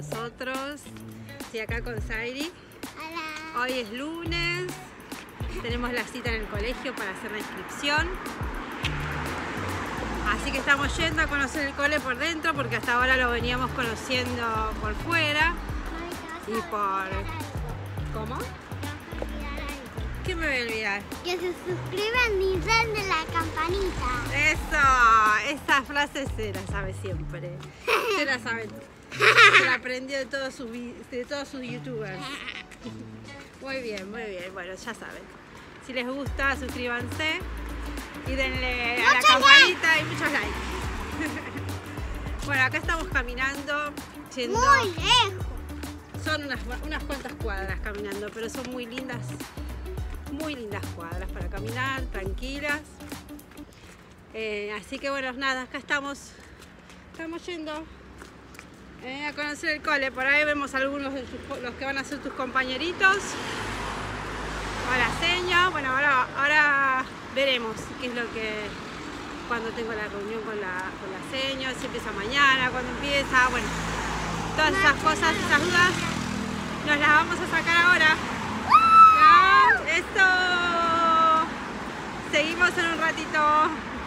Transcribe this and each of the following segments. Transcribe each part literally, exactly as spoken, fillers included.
nosotros. Estoy acá con Zairi. Hola. Hoy es lunes. Tenemos la cita en el colegio para hacer la inscripción. Así que estamos yendo a conocer el cole por dentro porque hasta ahora lo veníamos conociendo por fuera. Y por... ¿Cómo? ¿Qué me voy a olvidar? Que se suscriban y den de la campanita. Eso, esa frase se la sabe siempre. Se la sabe. Se la aprendió de todos sus, de todos sus youtubers. Muy bien, muy bien. Bueno, ya saben. Si les gusta, suscríbanse y denle a la campanita y muchos likes. Bueno, acá estamos caminando, yendo... Muy lejos. Son unas, unas cuantas cuadras caminando, pero son muy lindas. Muy lindas cuadras para caminar, tranquilas. Eh, así que bueno, nada, acá estamos, estamos yendo eh, a conocer el cole. Por ahí vemos algunos de tus, los que van a ser tus compañeritos. Hola, seña. Bueno, ahora, ahora veremos qué es lo que, cuando tengo la reunión con la, con la seña, si empieza mañana, cuando empieza, bueno, todas esas cosas, esas dudas, nos las vamos a sacar ahora. ¡Esto! Seguimos en un ratito.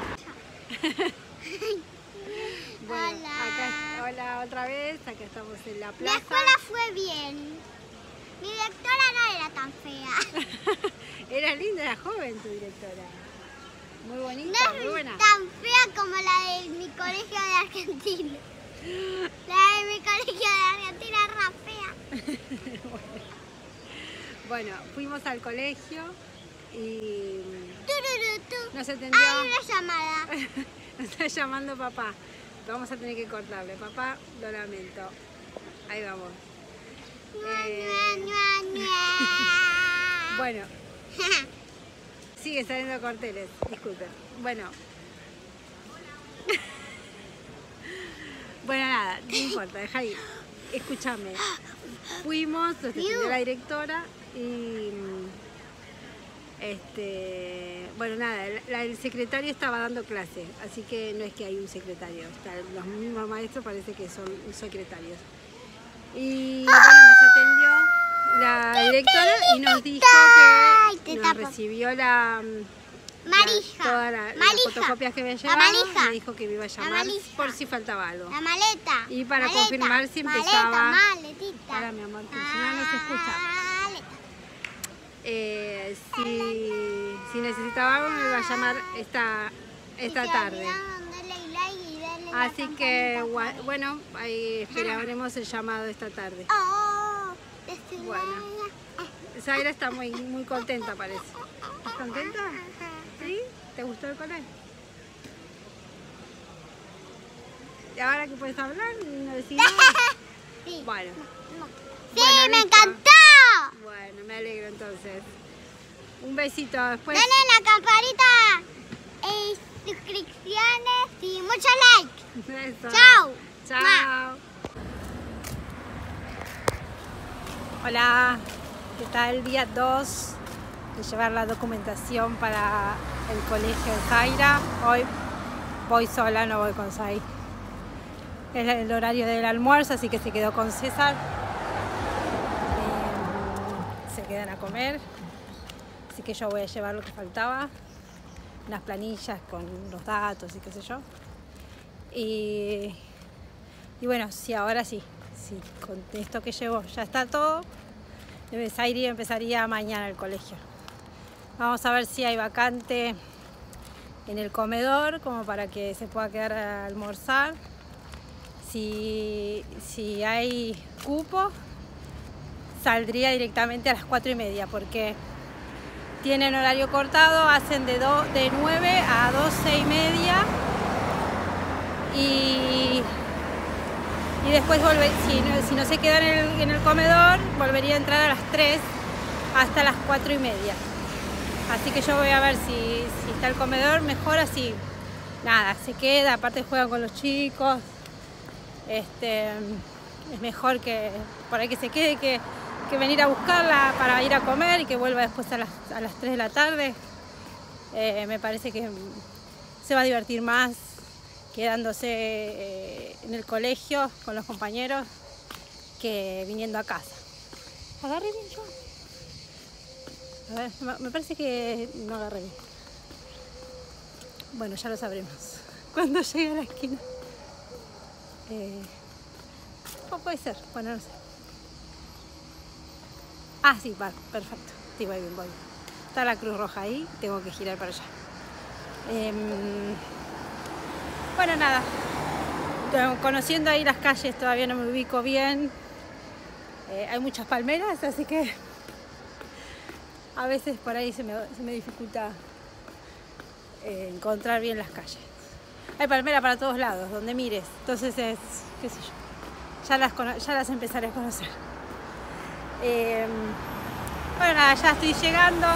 Bueno, Hola. Acá, hola otra vez, acá estamos en la La plaza. escuela fue bien. Mi directora no era tan fea. Era linda, era joven tu directora. Muy bonita, No muy es buena. tan fea como la de mi colegio de Argentina. La de mi colegio de Argentina era fea. Bueno, fuimos al colegio y Tururutú. nos atendió. Hay una llamada. Nos está llamando papá. Vamos a tener que cortarle. Papá, lo lamento. Ahí vamos. Eh, Ñua, ñua, ñua. bueno, sigue saliendo carteles. Disculpen. Bueno. Bueno, nada, no importa, deja ahí. Escúchame. Fuimos, nos atendió la directora y este, bueno, nada, el, la, el secretario estaba dando clase, así que no es que hay un secretario, está, los mismos maestros parece que son secretarios. Y bueno, nos atendió la directora y nos dijo que nos recibió la... Marija. La, todas la, las Malija. fotocopias que había La llevado, malija. me dijo que me iba a llamar malija. por si faltaba algo. La maleta. Y para maleta, confirmar si empezaba... Maleta, maletita. Para mi amor, porque si no, no se escucha. Maleta. Eh, si, si necesitaba algo me iba a llamar esta, esta Y se tarde. olvidaron darle like y darle la Así que campanita. bueno, ahí esperaremos el llamado esta tarde. Oh, desde Bueno. la- Zaira está muy, muy contenta, parece. ¿Estás contenta? ¿Sí? ¿Te gustó el cole? ¿Y ahora que puedes hablar? ¿No decís nada? Sí. Bueno. Sí, Bueno, me listo. encantó. Bueno, me alegro entonces. Un besito después. Dale la campanita y suscripciones y muchos likes. Eso. Chao. Chao. Hola, ¿qué tal? Día dos de llevar la documentación para el colegio de Zaira. Hoy voy sola, no voy con Zai. Es el horario del almuerzo, así que se quedó con César. Eh, se quedan a comer. Así que yo voy a llevar lo que faltaba. Unas planillas con los datos y qué sé yo. Y, y bueno, sí, ahora sí. Sí, con esto que llevo ya está todo. Zairi empezaría mañana el colegio. Vamos a ver si hay vacante en el comedor como para que se pueda quedar a almorzar. Si, si hay cupo, saldría directamente a las cuatro y media porque tienen horario cortado, hacen de, do, de nueve a doce y media y Y después, volver, si, no, si no se queda en el, en el comedor, volvería a entrar a las tres hasta las cuatro y media. Así que yo voy a ver si, si está el comedor, mejor así. Nada, se queda, aparte juegan con los chicos. Este, es mejor que por ahí que se quede que, que venir a buscarla para ir a comer y que vuelva después a las, a las tres de la tarde. Eh, me parece que se va a divertir más quedándose eh, en el colegio con los compañeros que viniendo a casa. Agarré bien yo. A ver, me parece que no agarré bien. Bueno, ya lo sabremos cuando llegue a la esquina. Eh, oh, puede ser, bueno, no sé. Ah, sí, va, perfecto. Sí, voy bien, voy bien. Está la Cruz Roja ahí, tengo que girar para allá. Eh, bueno, nada. Conociendo ahí las calles todavía no me ubico bien. Eh, hay muchas palmeras, así que a veces por ahí se me, se me dificulta eh, encontrar bien las calles. Hay palmeras para todos lados, donde mires. Entonces es, qué sé yo, ya las, ya las empezaré a conocer. Eh, bueno, nada, ya estoy llegando.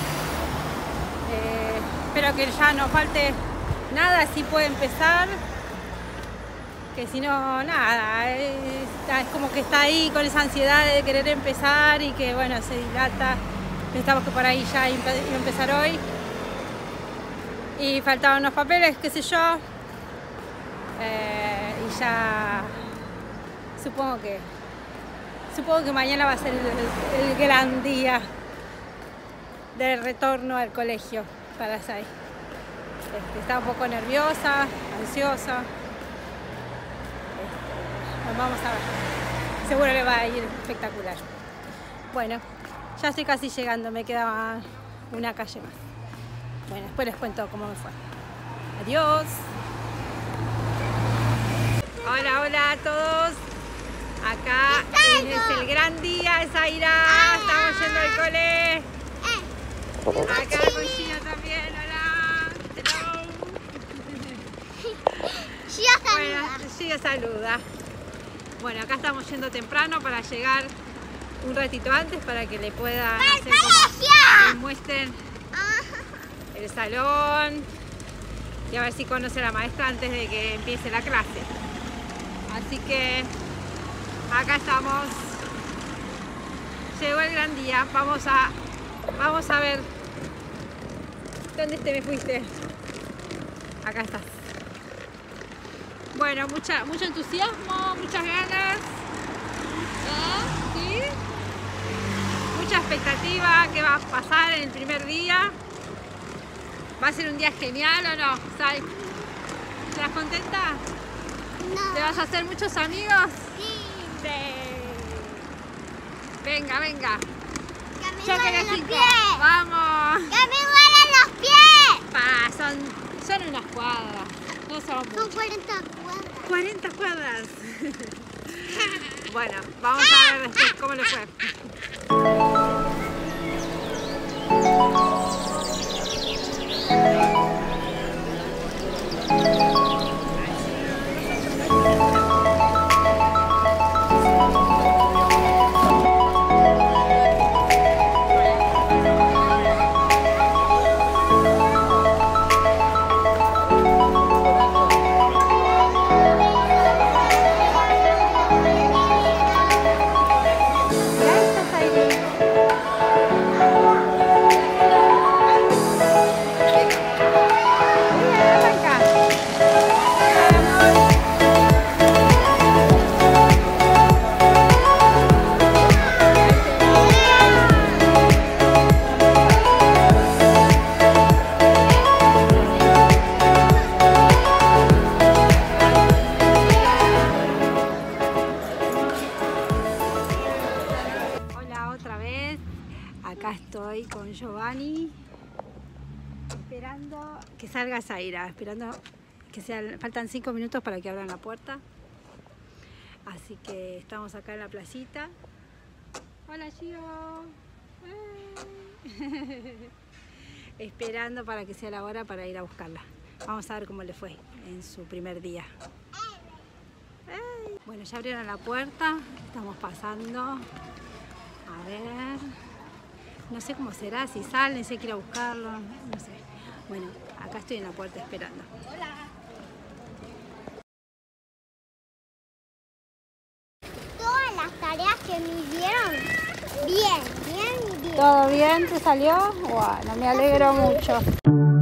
Eh, espero que ya no falte nada, así puede empezar. Que si no, nada, es, es como que está ahí con esa ansiedad de querer empezar y que bueno, se dilata. Pensamos que por ahí ya iba a empezar hoy. Y faltaban unos papeles, qué sé yo. Eh, y ya supongo que supongo que mañana va a ser el, el, el gran día del retorno al colegio para Sai. Este, está un poco nerviosa, ansiosa. Este, vamos a ver. Seguro le va a ir espectacular. Bueno, ya estoy casi llegando, me queda una calle más. Bueno, después les cuento cómo me fue. Adiós. Hola, hola a todos. Acá es el gran día, Zaira. Estamos yendo al cole. Acá con Gio también. Hola. Hello. Gio saluda. Bueno, Gio saluda. Bueno, acá estamos yendo temprano para llegar un ratito antes para que le puedan hacer como, le muestren el salón y a ver si conoce a la maestra antes de que empiece la clase. Así que acá estamos. Llegó el gran día. Vamos a vamos a ver dónde te me fuiste. Acá estás. Bueno, mucha, mucho entusiasmo, muchas ganas. ¿Eh? ¿Sí? Mucha expectativa. ¿Qué va a pasar en el primer día? ¿Va a ser un día genial o no? Sai, ¿estás contenta? No. ¿Te vas a hacer muchos amigos? Sí. Sí. Venga, venga. Que me Yo que duelen las los cinco. pies. Vamos. Que me duelen los pies. Pa, son, son unas cuadras. No son Son muchas. cuarenta cuadras. cuarenta cuadras. Bueno, vamos a ver después cómo le fue. Acá estoy con Giovanni, esperando que salga Zaira, esperando que sean, faltan cinco minutos para que abran la puerta. Así que estamos acá en la placita. Hola Gio. Esperando para que sea la hora para ir a buscarla. Vamos a ver cómo le fue en su primer día. Bueno, ya abrieron la puerta, estamos pasando. A ver. No sé cómo será, si salen, si hay que ir a buscarlo, no sé. Bueno, acá estoy en la puerta esperando. Hola. Todas las tareas que me dieron, bien, bien, bien. ¿Todo bien? ¿Te salió? Bueno, me alegro mucho.